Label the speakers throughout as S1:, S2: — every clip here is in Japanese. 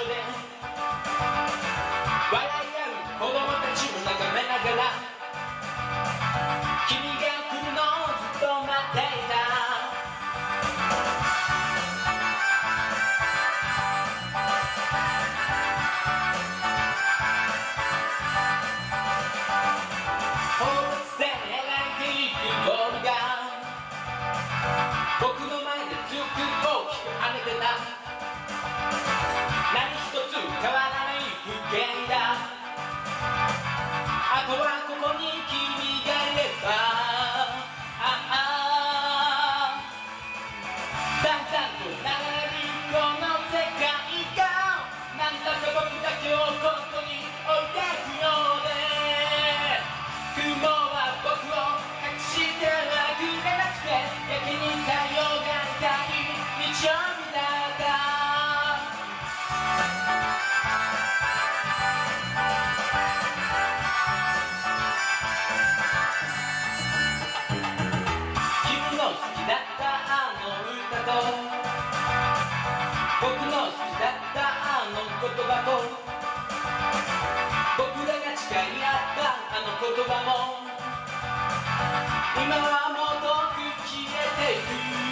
S1: 所で笑い合う子供たちを眺めながら君が来るのをずっと待っていた。放物線描いていくボールが僕の前で強く大きく跳ねてた。何一つ変わらない風景だ。あとはここに君がいればだんだんと流れるこの世界がなんだか僕だけをここに置いてくようで雲は僕を隠してはくれなくてやけに太陽が痛い日曜日だった。君の好きだったあの歌と僕の好きだったあの言葉と僕らが誓い合ったあの言葉も今はもう遠く消えていく。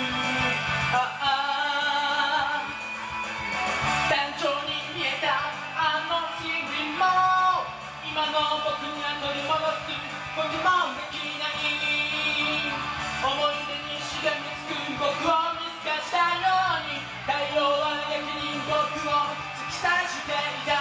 S1: 単調に見えたあの日々も今の僕には取り戻すこともできない。思い出にしがみつく僕を見透かしたように太陽はやけに僕を突き刺していた。